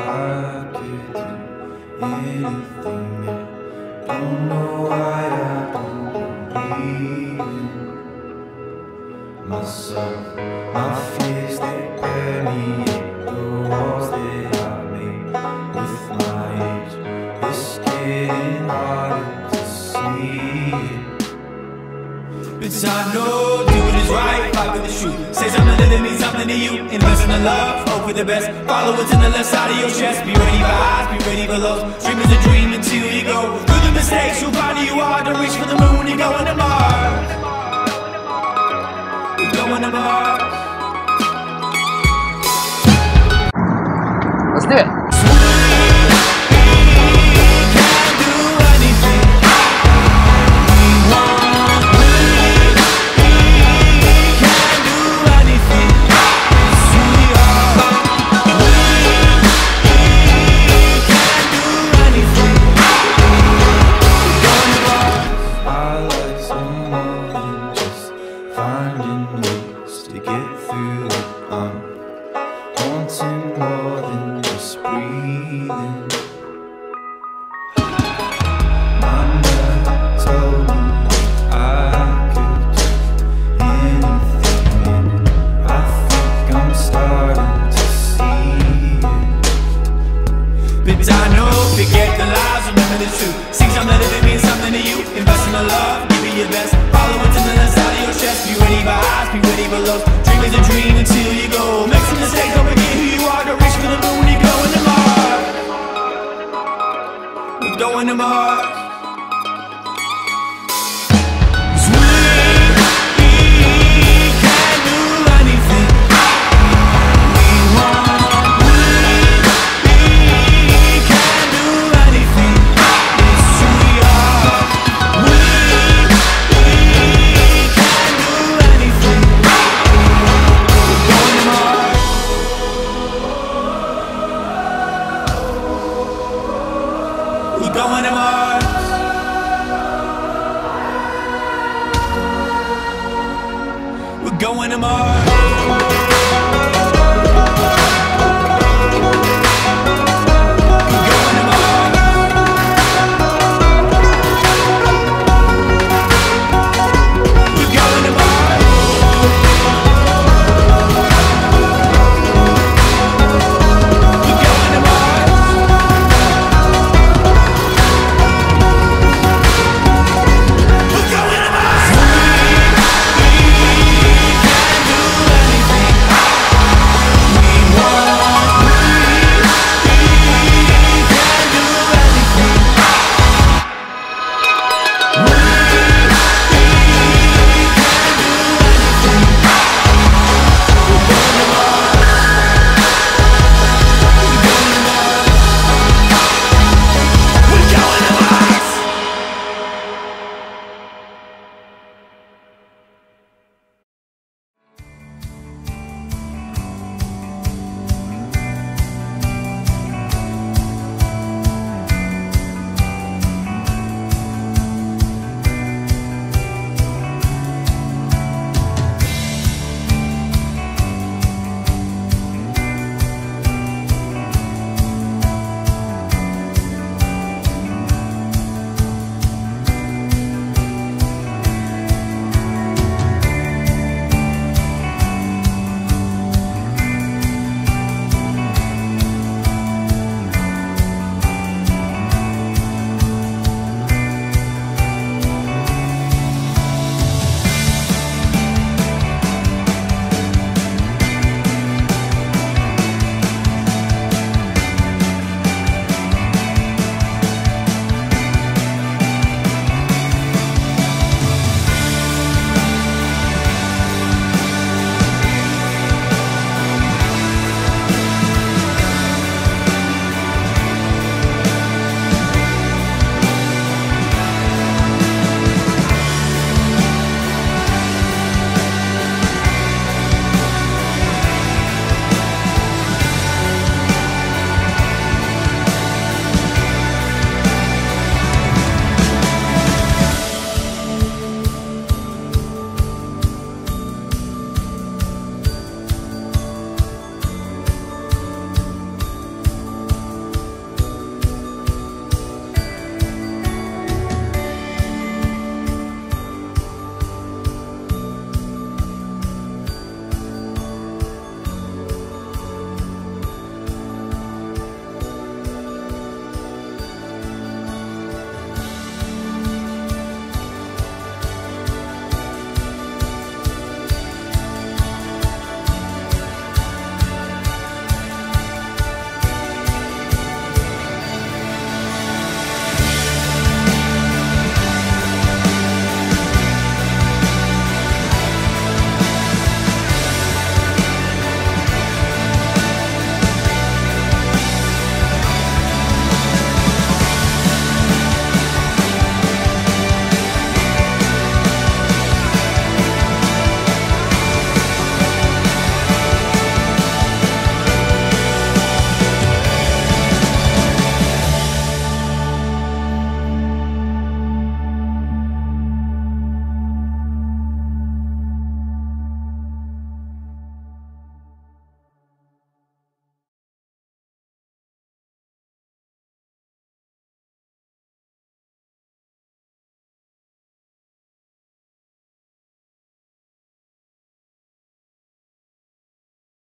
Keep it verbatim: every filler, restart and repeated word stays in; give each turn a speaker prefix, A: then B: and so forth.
A: I could do anything, yeah. Don't know why I don't believe in myself. My fears, they permeate the walls that I made with my age. It's getting harder to see it, but I know doing is right, fight for the truth. Say something that means something to you. Invest in the love, hope for the best. Follow what's in the left side of your chest. Be ready for highs, be ready for lows. Dream is a dream until you go through the mistakes. You'll find who you are. Don't reach for the moon, you're going to Mars. You're going to Mars.
B: Let's do it.
A: Finding ways to get through it. I'm wanting more than just breathing. Mama told me I could do anything, and I think I'm starting to see it. But I know, forget the lies, remember the truth. See something that means something to you. Invest in the love, give it your best. Follow what's in the left side of your chest. Be ready for highs, be ready for lows. Dream is a dream until you go. Make some mistakes, don't forget who you are. Don't reach for the moon, you're going to Mars. We're going to Mars. 'Cause we, we can do anything we want. We, we can do anything. It's who we are. We, we can do anything. We're going to Mars. We're going to Mars. We're going to Mars.